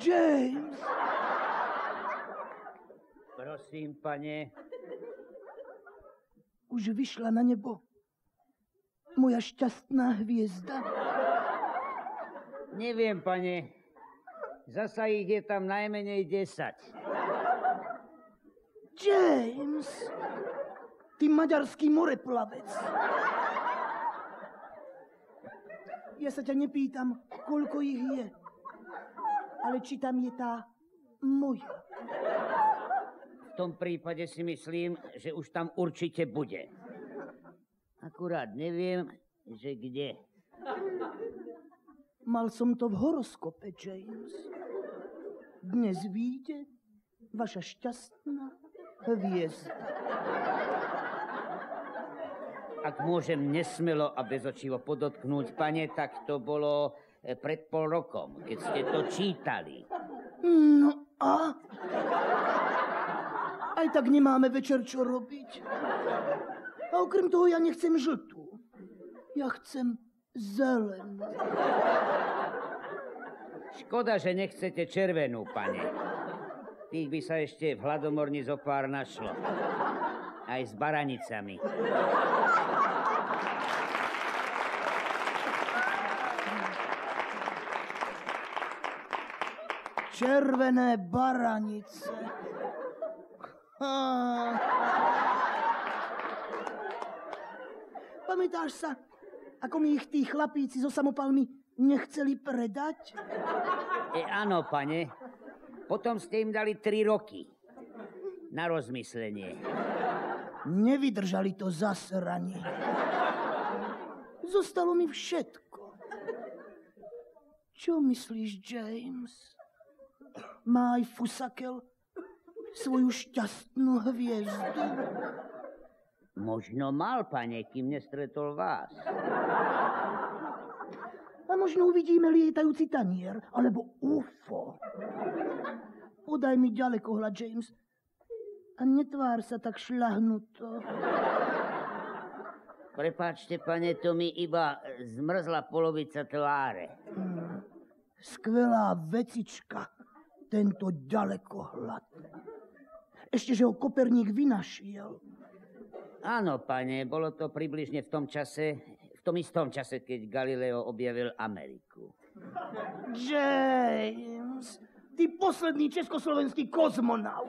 James! Prosím, pane. Už vyšla na nebo moja šťastná hviezda. Neviem, pane. Zasa ich je tam najmenej 10. James! Ty maďarský moreplavec. Ja sa ťa nepýtam, koľko ich je. Ale či tam je tá moja. V tom prípade si myslím, že už tam určite bude. Akurát neviem, že kde. Mal som to v horoskope, James. Dnes vyjde vaša šťastná hviezda. Ak môžem nesmelo a bezočivo podotknúť, pane, tak to bolo pred pol rokom, keď ste to čítali. No a? Aj tak nemáme večer čo robiť. A okrem toho ja nechcem žltú. Ja chcem zelenú. Škoda, že nechcete červenú, pane. Tých by sa ešte v Hladomorni zo pár našlo. Aj s baranicami. Červené baranice. Pamätáš sa, ako mi ich tí chlapíci so samopalmi nechceli predať? Áno, pane. Potom ste im dali 3 roky. Na rozmyslenie. Nevydržali to zasranie. Zostalo mi všetko. Čo myslíš, James? Má aj Fusakel svoju šťastnú hviezdu? Možno mal, pane, kým nestretol vás. A možno uvidíme lietajúci tanier, alebo UFO. Podaj mi ďalekohľad, James. A netvár sa tak šľahnuto. Prepáčte, pane, to mi iba zmrzla polovica tváre. Skvelá vecička, tento ďalekohľad. Ešte, že ho Koperník vynašiel. Áno, pane, bolo to približne v tom istom čase, keď Galileo objavil Ameriku. James, ty posledný československý kozmonaut.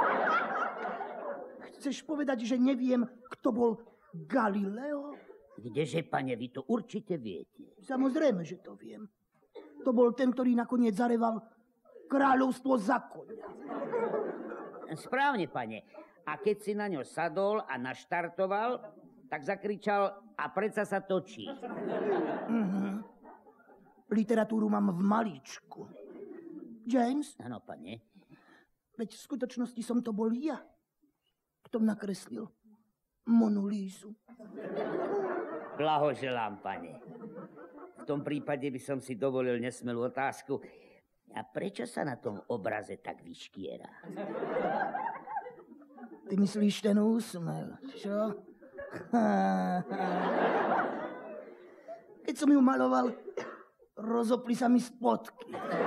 Chceš povedať, že neviem, kto bol Galileo? Kdeže, pane, vy to určite viete. Samozrejme, že to viem. To bol ten, ktorý nakoniec zareval kráľovstvo za koňa. Správne, pane. A keď si na ňo sadol a naštartoval, tak zakričal a predsa sa točí. Literatúru mám v malíčku. James? Áno, pane. Veď v skutočnosti som to bol ja, kto nakreslil Monu Lízu. Blahoželám, pane. V tom prípade by som si dovolil nesmelú otázku. A prečo sa na tom obraze tak vyškiera? Ty myslíš ten úsmev, čo? Keď som ju maloval, rozopli sa mi spodky.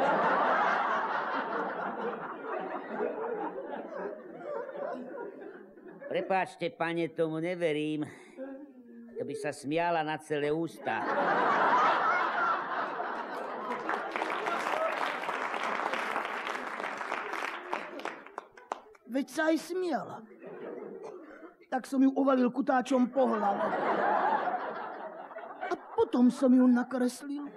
Prepáčte, pane, tomu neverím. To by sa smiala na celé ústa. Veď sa aj smiala. Tak som ju ovalil kutáčom po hlave. A potom som ju nakreslil.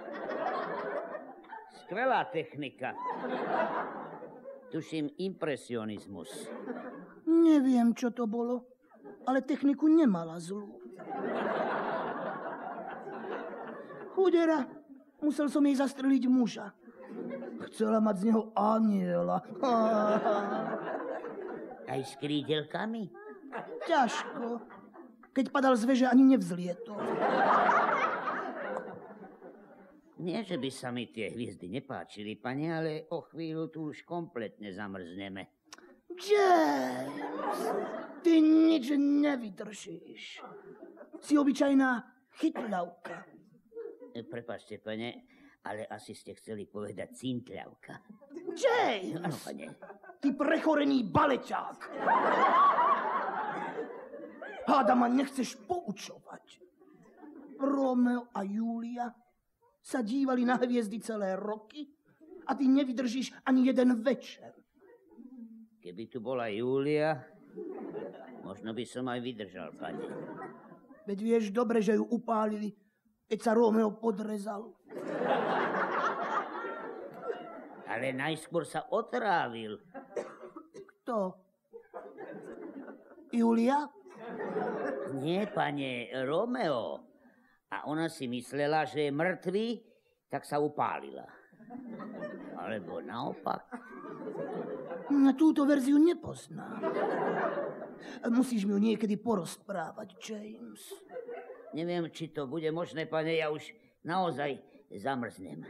Skvelá technika. Tuším impresionizmus. Neviem, čo to bolo, ale techniku nemala zlú. Chudera, musel som jej zastreliť muža. Chcela mať z neho aniela. Aj s krídelkami? Ťažko. Keď padal z veže, ani nevzlietol. Nie, že by sa mi tie hviezdy nepáčili, pane, ale o chvíľu tu už kompletne zamrzneme. James, ty nič nevydržíš. Si obyčajná chytľavka. Prepáčte, pane, Ale asi ste chceli povedať cintľavka. James! Áno, pane. Ty prechorený baleťák. Háda ma nechceš poučovať. Romeo a Julia sa dívali na hviezdy celé roky a ty nevydržíš ani jeden večer. Keby tu bola Julia, možno by som aj vydržal, pane. Veď vieš dobre, že ju upálili, keď sa Romeo podrezal. Ale najskôr sa otrávil. Kto? Julia? Nie, pane, Romeo. A ona si myslela, že je mŕtvý, tak sa upálila. Alebo naopak. Na túto verziu nepoznám. Musíš mi ju niekedy porozprávať, James. Neviem, či to bude možné, pane, ja už naozaj zamrznem.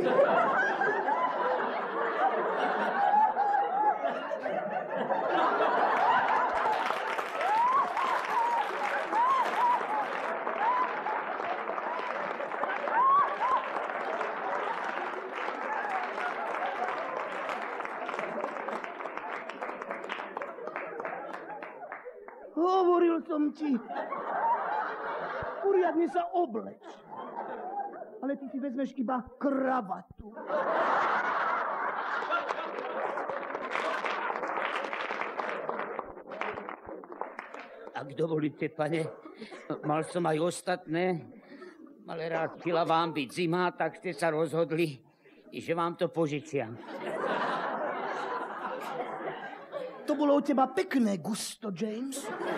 Hovoril som ti. Poriadne sa obleč. Ale ty si vezmeš iba kravatu. Ak dovolíte, pane, mal som aj ostatné, ale rád chvíľa vám byť zima, tak ste sa rozhodli, že vám to požičiam. To bolo od teba pekné gusto, James.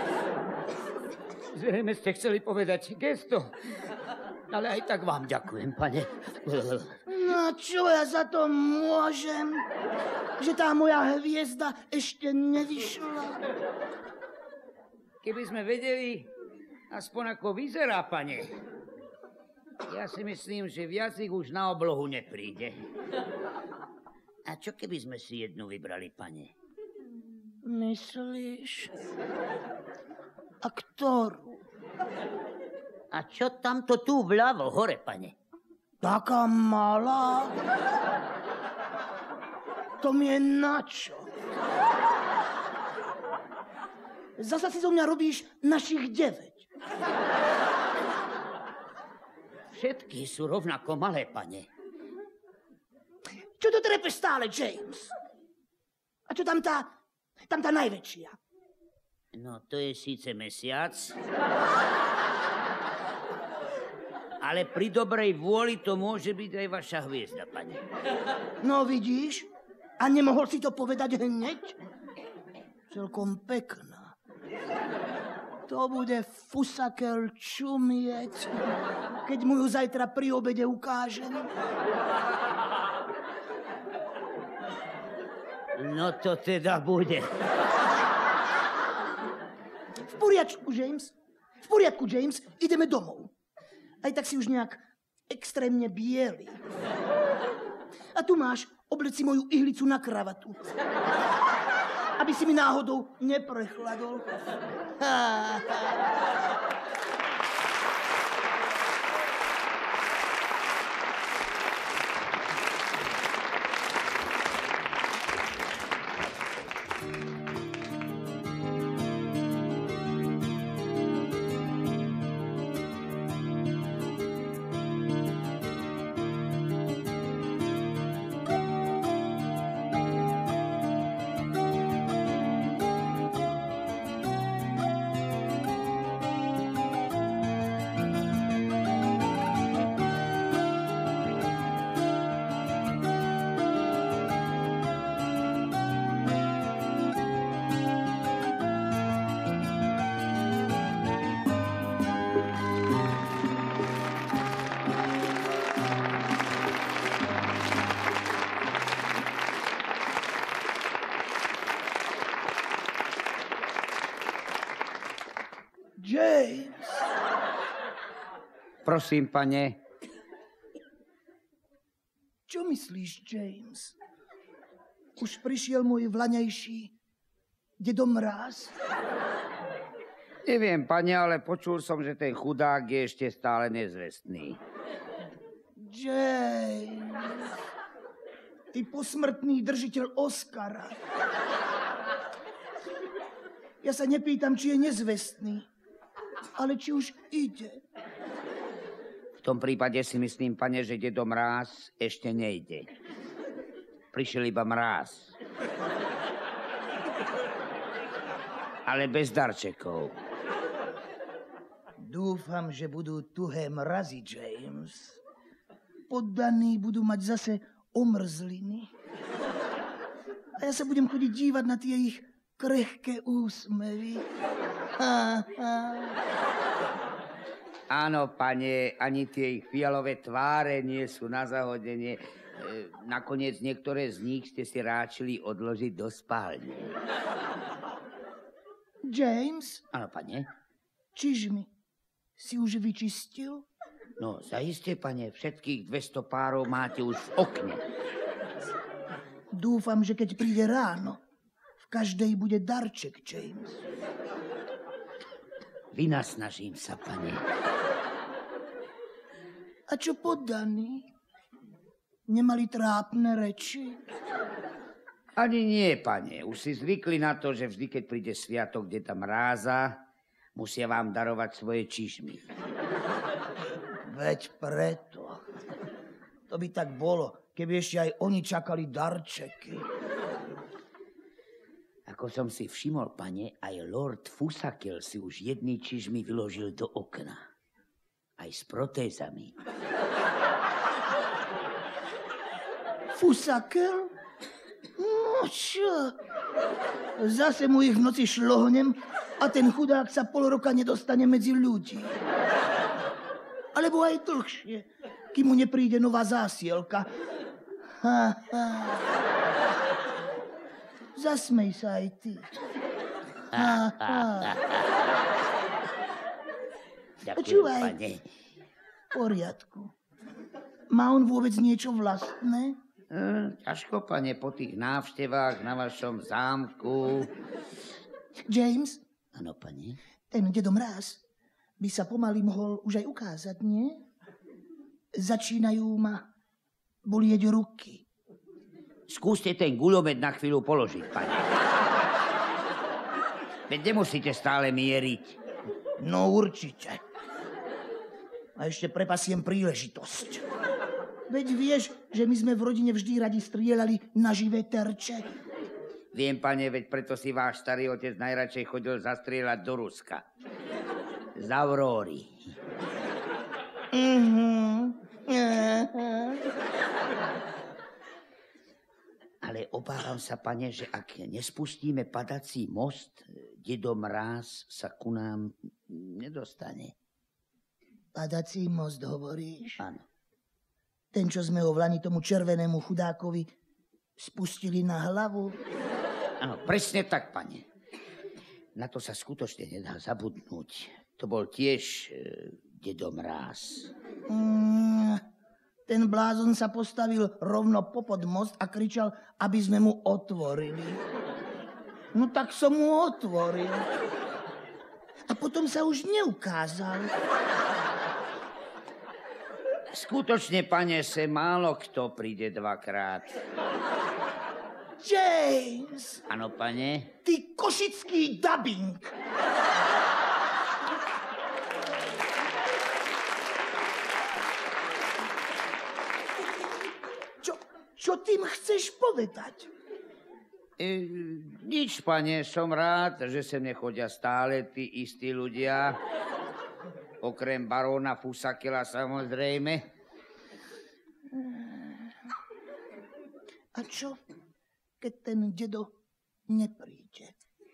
Zrejme ste chceli povedať gesto, ale aj tak vám ďakujem, pane. No čo ja za to môžem? Že tá moja hviezda ešte nevyšla? Keby sme vedeli, aspoň ako vyzerá, pane. Ja si myslím, že viac ich už na oblohu nepríde. A čo keby sme si jednu vybrali, pane? Myslíš? A ktorú? A čo tamto tu vľavo, hore, pane? Taká malá? To mi je na čo? Zasa si zo mňa robíš našich 9. Všetky sú rovnako malé, pane. Čo to trepeš stále, James? A čo tam tá najväčšia? No, to je síce mesiac, ale pri dobrej vôli to môže byť aj vaša hviezda, pane. No vidíš? A nemohol si to povedať hneď? Celkom pekná. To bude fusakel čumieť, keď mu ju zajtra pri obede ukážem. No to teda bude. V poriadku, James. V poriadku, James. Ideme domov. Aj tak si už nejak extrémne biely. A tu máš, oblec si moju ihlicu na kravatu. Aby si mi náhodou neprechladol. James. Prosím, pane. Čo myslíš, James? Už prišiel môj vlaňajší dedo Mráz? Neviem, pane, ale počul som, že ten chudák je ešte stále nezvestný. James, ty posmrtný držiteľ Oscara. Ja sa nepýtam, či je nezvestný, ale či už ide. V tom prípade si myslím, pane, že dedo Mráz ešte nejde. Prišiel iba mráz. Ale bez darčekov. Dúfam, že budú tuhé mrazy, James. Poddaní budú mať zase omrzliny. A ja sa budem chodiť dívať na tie ich krehké úsmevy. Áno, pane, ani tie ich fialové tváre nie sú na zahodenie. Nakoniec niektoré z nich ste si ráčili odložiť do spálne. James? Áno, pane. Čižmi, si už vyčistil? No, zaiste, pane, všetkých 200 párov máte už v okne. Dúfam, že keď príde ráno, v každej bude darček, James. Vynasnažím sa, pane. A čo poddaní? Nemali trápne reči? Ani nie, pane. Už si zvykli na to, že vždy, keď príde sviatok deda Mráza, musia vám darovať svoje čižmy. Veď preto. To by tak bolo, keby ešte aj oni čakali darčeky. Ako som si všimol, pane, aj lord Fusakel si už jedný čižmy vyložil do okna. Aj s protézami. Fusakel? No čo? Zase mu ich v noci šlohnem a ten chudák sa pol roka nedostane medzi ľudí. Alebo aj dlhšie, kým mu nepríde nová zásielka. Zasmej sa aj ty. Ďakujem, Počúvaj. pane. V poriadku. Má on vôbec niečo vlastné? Ťažko, pane, po tých návštevách na vašom zámku. James? Áno, pane. Ten dedo Mráz by sa pomaly mohol už aj ukázať, nie? Začínajú ma bolieť ruky. Skúste ten guľomet na chvíľu položiť, pane. Veď nemusíte stále mieriť. No určite. A ešte prepasiem príležitosť. Veď vieš, že my sme v rodine vždy radi strieľali na živé terče. Viem, pane, veď preto si váš starý otec najradšej chodil zastrieľať do Ruska. Z Auróry. Ale obávam sa, pane, že ak nespustíme padací most, dedo Mráz sa ku nám nedostane. Padací most, hovoríš? Áno. Ten, čo sme ho vlani tomu červenému chudákovi spustili na hlavu? Áno, presne tak, pane. Na to sa skutočne nedá zabudnúť. To bol tiež dedo Mráz. Ten blázon sa postavil rovno popod most a kričal, aby sme mu otvorili. No tak som mu otvoril. A potom sa už neukázal. Skutočne, pane, se málo kto príde dvakrát. James! Áno, pane? Ty košický dabing! Čo tým chceš povedať? Nič, pane, som rád, že sem nechodia stále tí istí ľudia. Okrem baróna Fusakela, samozrejme. A čo, keď ten dedo nepríde?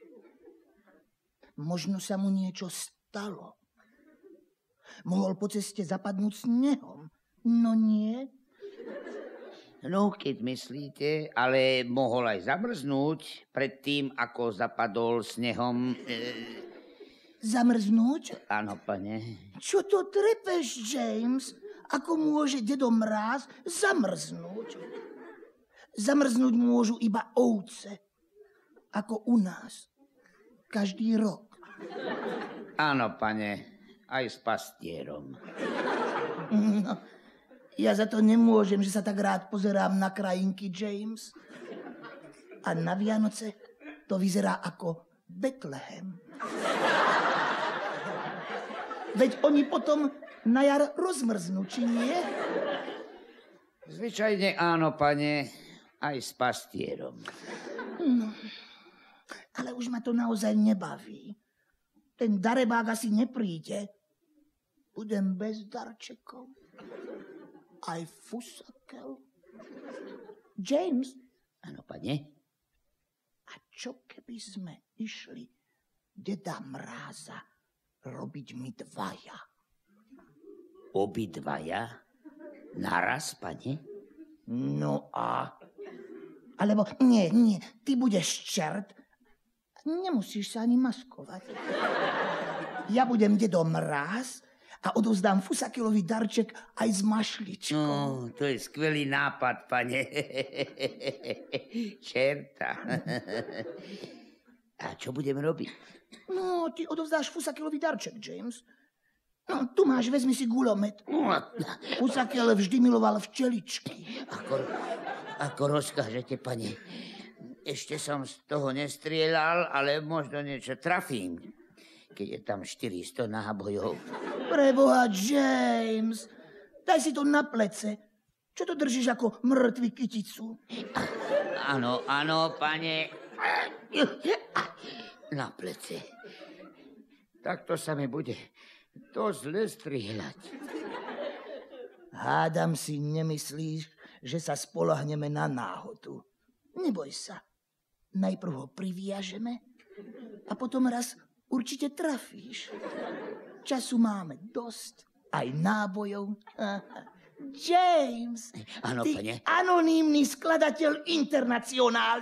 Možno sa mu niečo stalo. Mohol po ceste zapadnúť snehom. No nie. No, keď myslíte, ale mohol aj zamrznúť predtým, ako zapadol snehom. Zamrznúť? Áno, pane. Čo to trepeš, James? Ako môže dedo Mráz zamrznúť? Zamrznúť môžu iba ovce. Ako u nás. Každý rok. Áno, pane. Aj s pastierom. No, Ja za to nemôžem, že sa tak rád pozerám na krajinky, James. A na Vianoce to vyzerá ako Betlehem. Veď oni potom na jar rozmrznú, či nie? Zvyčajne áno, pane, aj s pastierom. No, ale už ma to naozaj nebaví. Ten darebák asi nepríde. Budem bez darčekov. Aj fusakel. James? Áno, pane. A čo keby sme išli deda Mráza robiť my dvaja? Obidvaja? Naraz, pane? No a... Alebo nie, ty budeš čert. Nemusíš sa ani maskovať. Ja budem dedo Mráz a odovzdám Fusakelovi darček aj s mašličkou. No, to je skvelý nápad, pane. Čerta. A čo budem robiť? No, ty odovzdáš Fusakelovi darček, James. No, tu máš, vezmi si gulomet. Fusakel vždy miloval včeličky. Ako rozkážete, pane. Ešte som z toho nestrieľal, ale možno niečo trafím, keď je tam 400 nábojov. Preboha, James, daj si to na plece. Čo to držíš ako mŕtvy kyticu? Áno, pane. Na plece. Takto sa mi bude to zle strieľať. Hádam si, nemyslíš, že sa spolahneme na náhodu. Neboj sa. Najprv ho priviažeme a potom raz určite trafíš. Času máme dosť, aj nábojov. James, áno, ty pane. anonymný skladateľ internacionály.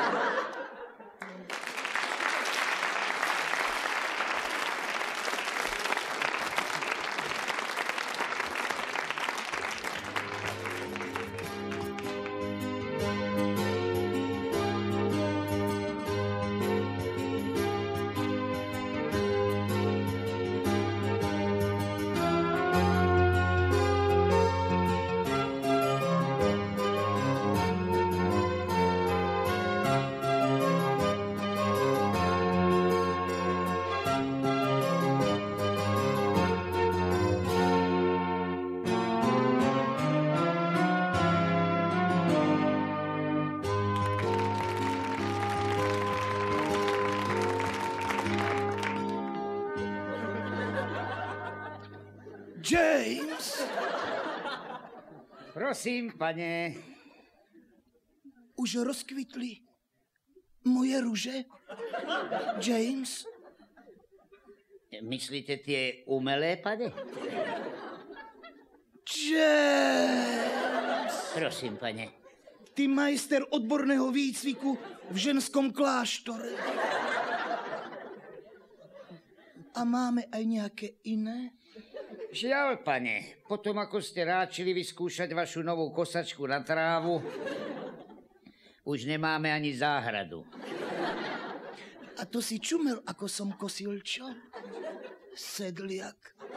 James! Prosím, pane. Už rozkvitli moje ruže? James? Myslíte tie umelé, pane? James! Prosím, pane. Ty majster odborného výcviku v ženskom kláštore. A máme aj nejaké iné? Žiaľ, pane, potom ako ste ráčili vyskúšať vašu novú kosačku na trávu, už nemáme ani záhradu. A to si čumel, ako som kosil, čo? Sedliak.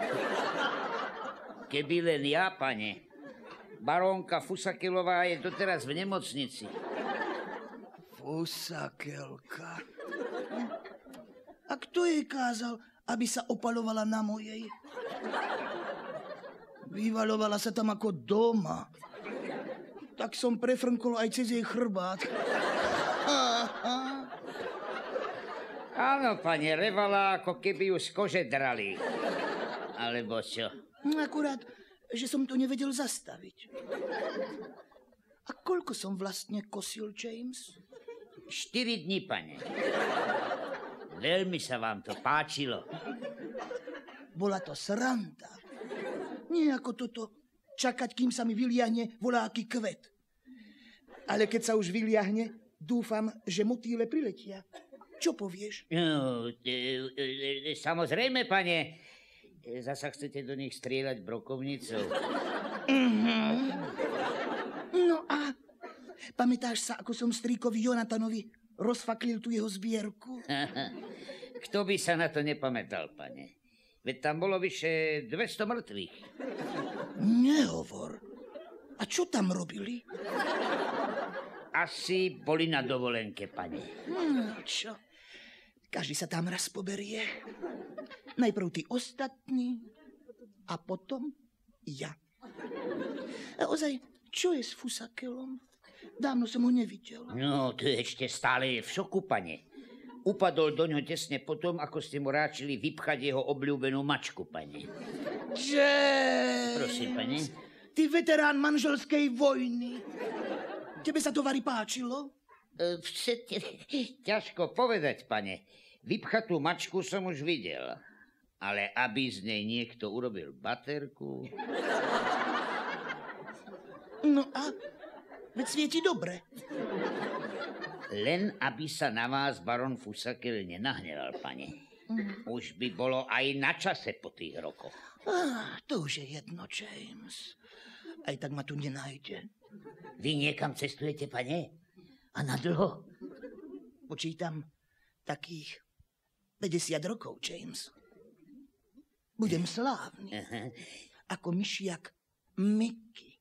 Keby len ja, pane. Barónka Fusakelová je doteraz v nemocnici. Fusakelka. A kto jej kázal, aby sa opalovala na mojej? Vyvaľovala sa tam ako doma. Tak som prefrnkol aj cez jej chrbát. Áno, pane, revala, ako keby ju z kože drali. Alebo čo? Akurát, že som to nevedel zastaviť. A koľko som vlastne kosil, James? 4 dní, pane. Veľmi sa vám to páčilo. Bola to sranda. Nie ako toto, čakať, kým sa mi vyliahne voľaký kvet. Ale keď sa už vyliahne, dúfam, že motýle priletia. Čo povieš? No, samozrejme, pane. Zasa chcete do nich strieľať brokovnicou. No a pamätáš sa, ako som strýkovi Jonatanovi rozfaklil tú jeho zbierku? Kto by sa na to nepamätal, pane? Veď tam bolo vyše 200 mŕtvych. Nehovor. A čo tam robili? Asi boli na dovolenke, pane. Čo? Každý sa tam raz poberie. Najprv tí ostatní a potom ja. A ozaj, čo je s Fusakelom? Dávno som ho nevidel. No, to ešte stále je v šoku, pane. Upadol do ňo tesne potom, ako ste mu ráčili vypchať jeho obľúbenú mačku, pane. Prosím, pane. Ty veterán manželskej vojny. Tebe sa to vari páčilo? Ťažko povedať, pane. Vypchatú mačku som už videl. Ale aby z nej niekto urobil baterku... No a? Veď svieti dobre. Len aby sa na vás baron Fusakel nenahneval, pane. Už by bolo aj na čase po tých rokoch. To už je jedno, James. Aj tak ma tu nenájde. Vy niekam cestujete, pane? A na dlho? Počítam takých 50 rokov, James. Budem slávny. Ako myšiak Mickey.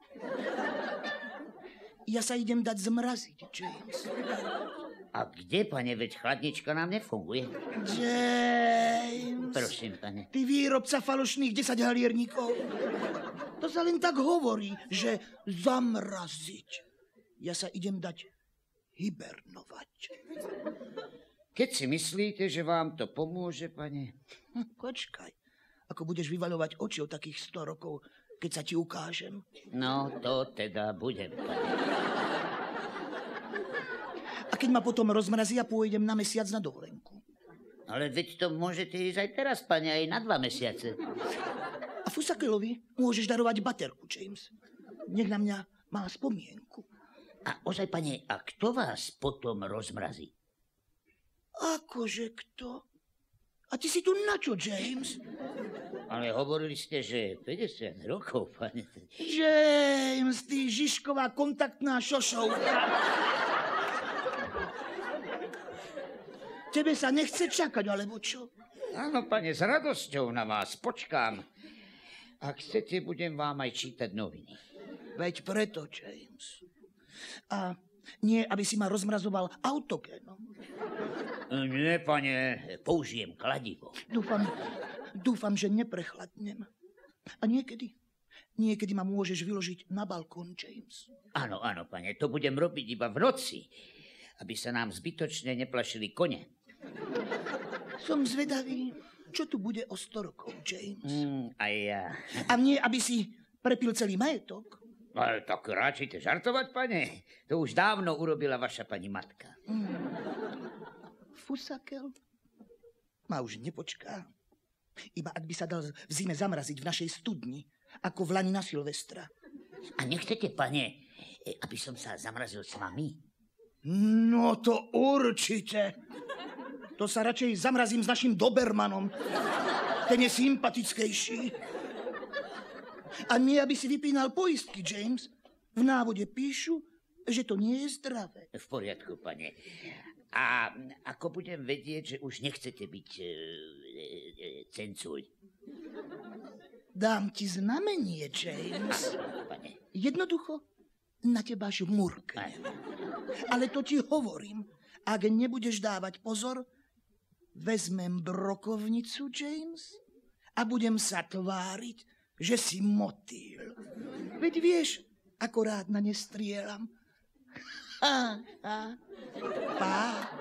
Ja sa idem dať zmraziť, James. A kde, pane? Veď chladnička nám nefunguje. James. Prosím, pane. Ty výrobca falošných 10 halierníkov. To sa len tak hovorí, že zamraziť. Ja sa idem dať hibernovať. Keď si myslíte, že vám to pomôže, pane? Počkaj. Ako budeš vyvaľovať oči o takých 100 rokov, keď sa ti ukážem. No, to teda budem, pane. A keď ma potom rozmrazia, pôjdem na mesiac na dovolenku. Ale veď to môžete ísť aj teraz, pane, aj na 2 mesiace. A Fusakelovi môžeš darovať baterku, James. Nech na mňa má spomienku. A ozaj, pane, a kto vás potom rozmrazí? Akože kto? A ty si tu na čo, James? Ale hovorili ste, že 50 rokov, pane. James, ty Žižková kontaktná šošovka. Tebe sa nechce čakať, alebo čo? Áno, pane, s radosťou na vás počkám. Ak chcete, budem vám aj čítať noviny. Veď preto, James. A nie, aby si ma rozmrazoval autogénom. Nie, pane, použijem kladivo. Dúfam, že neprechladnem. A niekedy ma môžeš vyložiť na balkón, James. Áno, pane, to budem robiť iba v noci, aby sa nám zbytočne neplašili kone. Som zvedavý, čo tu bude o 100 rokov, James. A ja. A nie, aby si prepil celý majetok. Ale tak ráčite žartovať, pane. To už dávno urobila vaša pani matka. Fusakel ma už nepočká. Iba ak by sa dal v zime zamraziť v našej studni, ako v lani na Silvestra. A nechcete, pane, aby som sa zamrazil s vami? No to určite. To sa radšej zamrazím s našim Dobermanom. Ten je sympatickejší. A nie, aby si vypínal poistky, James. V návode píšu, že to nie je zdravé. V poriadku, pane. A ako budem vedieť, že už nechcete byť cencuľ? Dám ti znamenie, James. Pane. Jednoducho na teba žmurkne. Ale to ti hovorím. Ak nebudeš dávať pozor, vezmem brokovnicu, James, a budem sa tváriť, že si motýl. Veď vieš, ako rád na ne strieľam. Pá.